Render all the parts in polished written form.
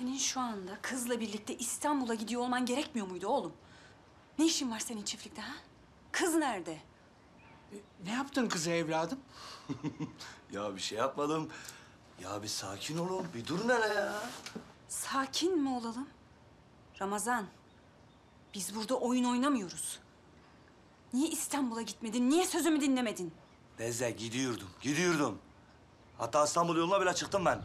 Senin şu anda kızla birlikte İstanbul'a gidiyor olman gerekmiyor muydu oğlum? Ne işin var senin çiftlikte ha? Kız nerede? Ne yaptın kıza evladım? Ya bir şey yapmadım. Ya bir sakin olun, bir durun hele ya. Sakin mi olalım? Ramazan, biz burada oyun oynamıyoruz. Niye İstanbul'a gitmedin? Niye sözümü dinlemedin? Neyse gidiyordum. Hatta İstanbul yoluna bile çıktım ben.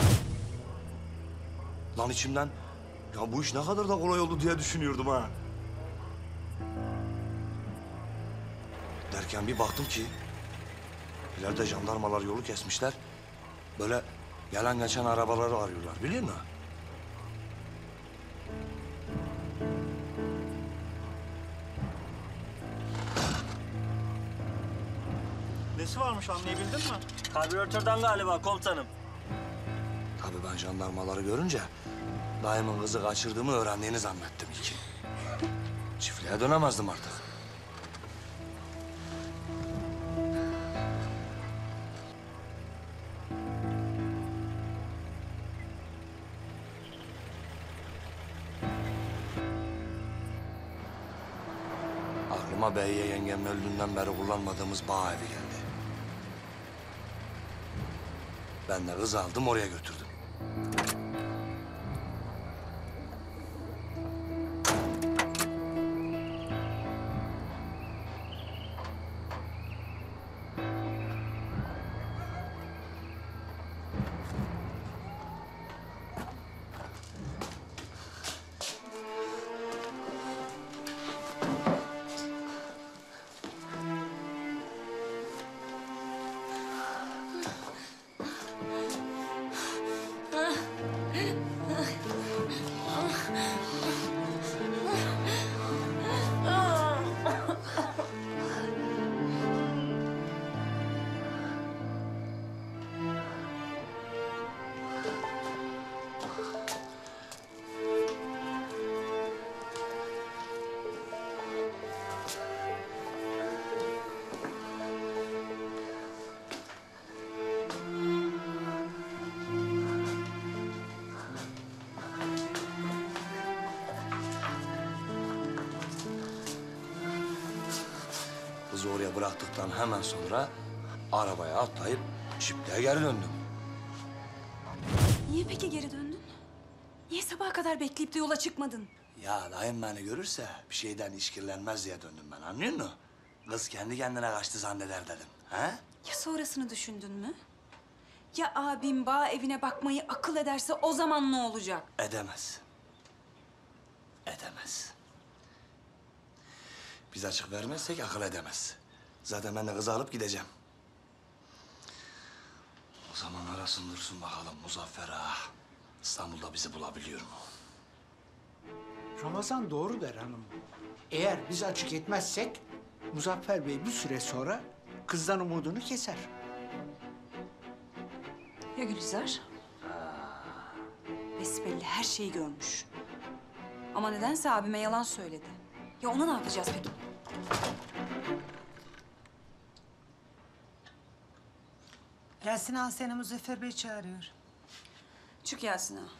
Lan içimden, ya bu iş ne kadar da kolay oldu diye düşünüyordum ha. Derken bir baktım ki, ileride jandarmalar yolu kesmişler. Böyle gelen geçen arabaları arıyorlar, biliyor musun? Nesi varmış anlayabildin mi? Karbüratörden galiba komutanım. Tabii ben jandarmaları görünce dayımın kızı kaçırdığımı öğrendiğini zannettim ilk. Çiftliğe dönemezdim artık. Aklıma Beyye yengemin öldüğünden beri kullanmadığımız bağ evi geldi. Ben de kızı aldım oraya götürdüm. Kızı oraya bıraktıktan hemen sonra arabaya atlayıp çiftliğe geri döndüm. Niye peki geri döndün? Niye sabaha kadar bekleyip de yola çıkmadın? Ya dayım beni görürse bir şeyden işkillenmez diye döndüm ben, anlıyor musun? Kız kendi kendine kaçtı zanneder dedim. He? Ya sonrasını düşündün mü? Ya abim bağ evine bakmayı akıl ederse o zaman ne olacak? Edemez. Edemez. Biz açık vermezsek akıl edemez. Zaten ben de kızı alıp gideceğim. O zaman arasın dursun bakalım Muzaffer Ağa. İstanbul'da bizi bulabiliyor mu? Ramazan doğru der hanım. Eğer biz açık etmezsek Muzaffer Bey bir süre sonra kızdan umudunu keser. Ya Gülizar? Besbelli her şeyi görmüş. Ama nedense abime yalan söyledi. Ya ona ne yapacağız peki? Yasin Ağa seni Muzaffer Bey çağırıyor. Çık Yasin ağa.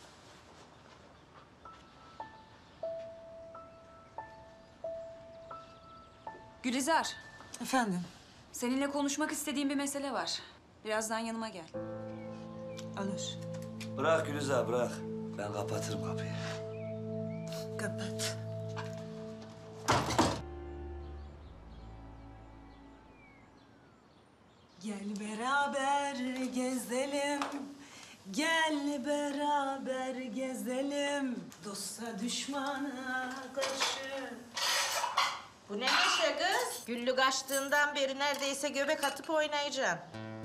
Gülizar, Efendim? seninle konuşmak istediğim bir mesele var. Birazdan yanıma gel. Alır. Bırak Gülizar, bırak. Ben kapatırım kapıyı. Kapat. Gel beraber gezelim. Gel beraber gezelim. Dosta düşmana karşı. Bu ne neşe kız? Güllü kaçtığından beri neredeyse göbek atıp oynayacaksın.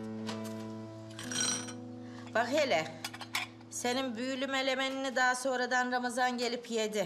Bak hele, senin büyülü melemenini daha sonradan Ramazan gelip yedi.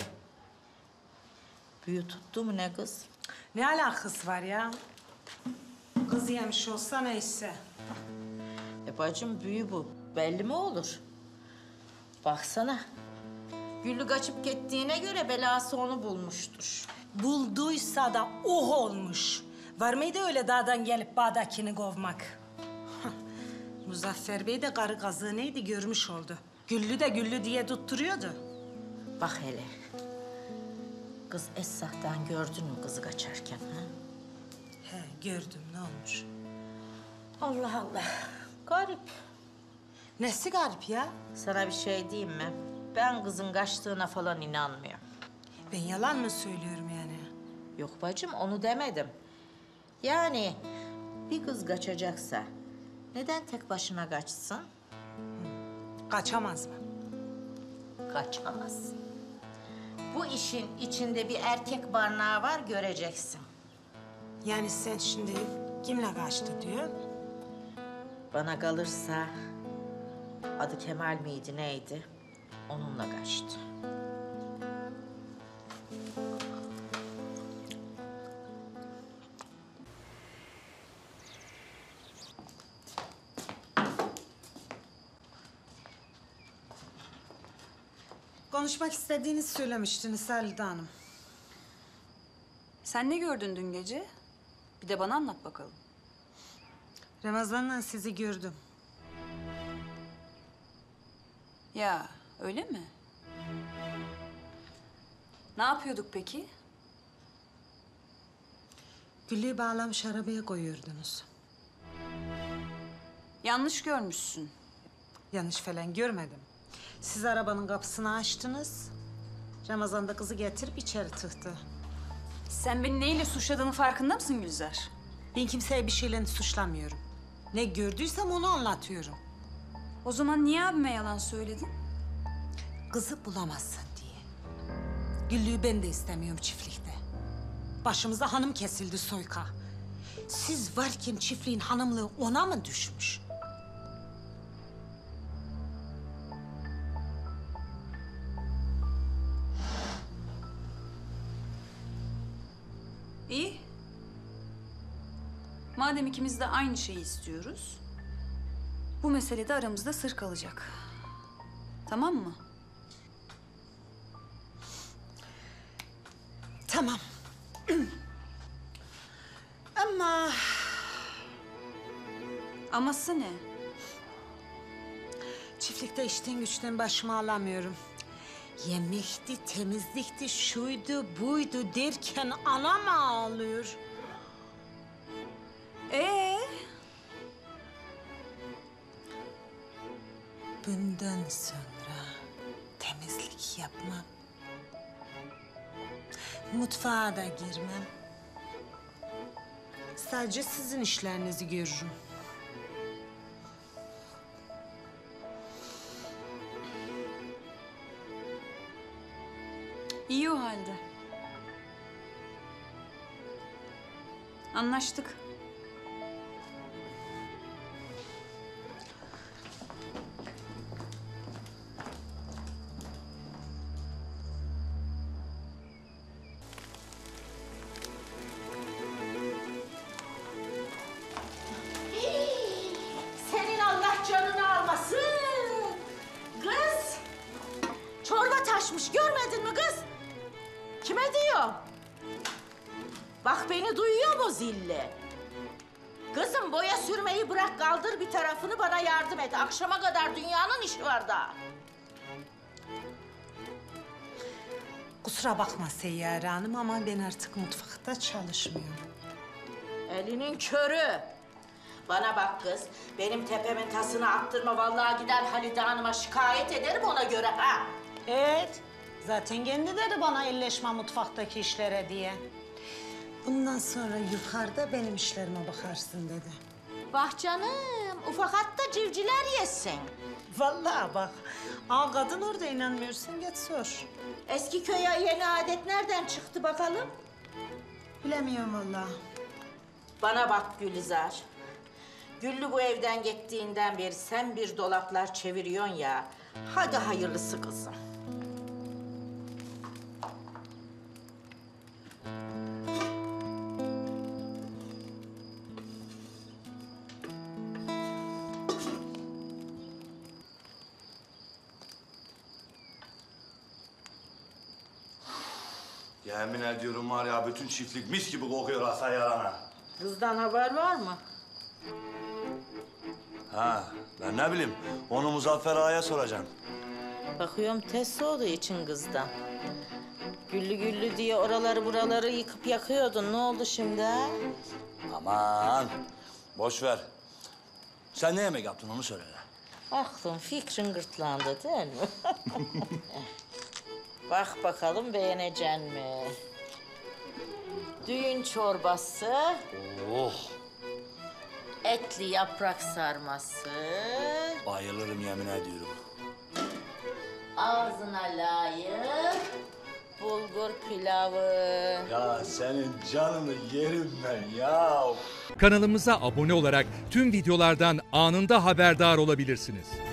Büyü tuttu mu ne kız? Ne alakası var ya? Kız yemiş olsa neyse. Bacım büyü bu. Belli mi olur? Baksana. Güllü kaçıp gittiğine göre belası onu bulmuştur. Bulduysa da oh olmuş. Var mıydı öyle dağdan gelip bağdakini kovmak? Muzaffer Bey de karı kazığı neydi görmüş oldu. Güllü de Güllü diye tutturuyordu. Bak hele. Kız Esra'dan gördün mü kızı kaçarken ha? He gördüm, ne olmuş? Allah Allah. Garip. Nesi garip ya? Sana bir şey diyeyim mi? Ben kızın kaçtığına falan inanmıyorum. Ben yalan mı söylüyorum yani? Yok bacım, onu demedim. Yani bir kız kaçacaksa neden tek başına kaçsın? Kaçamaz mı? Kaçamaz. Bu işin içinde bir erkek barnağı var, göreceksin. Yani sen şimdi kimle kaçtı diyor? Bana kalırsa adı Kemal miydi neydi? Onunla kaçtı. Konuşmak istediğinizi söylemiştiniz Halide Hanım. Sen ne gördün dün gece? Bir de bana anlat bakalım. Ramazan'la sizi gördüm. Ya öyle mi? Ne yapıyorduk peki? Güllü'yü bağlamış arabaya koyuyordunuz. Yanlış görmüşsün. Yanlış falan görmedim. Siz arabanın kapısını açtınız. Ramazan da kızı getirip içeri tıktı. Sen beni neyle suçladığının farkında mısın Gülizar? Ben kimseye bir şeyle suçlamıyorum. Ne gördüysem onu anlatıyorum. O zaman niye abime yalan söyledin? Kızı bulamazsın diye. Güllü'yü ben de istemiyorum çiftlikte. Başımıza hanım kesildi Soyka. Siz varken çiftliğin hanımlığı ona mı düşmüş? İyi. Madem ikimiz de aynı şeyi istiyoruz, bu mesele de aramızda sır kalacak. Tamam mı? Tamam. Ama Aması ne? çiftlikte işten güçten başımı alamıyorum. Yemekti, temizlikti, şuydu, buydu derken anam ağlıyor. Bundan sonra temizlik yapmam. Mutfağa da girmem. Sadece sizin işlerinizi görürüm. İyi o halde. Anlaştık. Senin Allah canını almasın. Kız. Çorba taşmış, görmedin mi kız? Kime diyor? Bak beni duyuyor mu zilli? Kızım boya sürmeyi bırak, kaldır bir tarafını, bana yardım et. Akşama kadar dünyanın işi var daha. Kusura bakma Seyyare Hanım ama ben artık mutfakta çalışmıyorum. Elinin körü. Bana bak kız, benim tepemin tasını attırma. Vallahi gider Halide Hanım'a şikayet ederim ona göre ha. Evet. Zaten kendi dedi bana elleşme mutfaktaki işlere diye. Bundan sonra yukarıda benim işlerime bakarsın dedi. Bak canım, ufak hatta civciler yesin. Vallahi bak, ağa kadın orada inanmıyorsan git sor. Eski köye yeni adet nereden çıktı bakalım? Bilemiyorum vallahi. Bana bak Gülizar. Güllü bu evden gittiğinden beri sen bir dolaplar çeviriyorsun ya. Hadi hayırlısı kızım. Yemin ediyorum var ya, bütün çiftlik mis gibi kokuyor Hasan Yaran'a. Kızdan haber var mı? Ha, ben ne bileyim. Onu Muzaffer Ağa'ya soracağım. Bakıyorum tez soğuduğu için kızdan. Güllü güllü diye oraları buraları yıkıp yakıyordun. Ne oldu şimdi ha? Aman, boş ver. Sen ne yemek yaptın onu söyle. Aklın fikrin gırtlağında değil mi? Bak bakalım beğenecek mi? Düğün çorbası, Oh, etli yaprak sarması, bayılırım yemin ediyorum. ağzına layık bulgur pilavı. Ya senin canını yerim ben ya. Kanalımıza abone olarak tüm videolardan anında haberdar olabilirsiniz.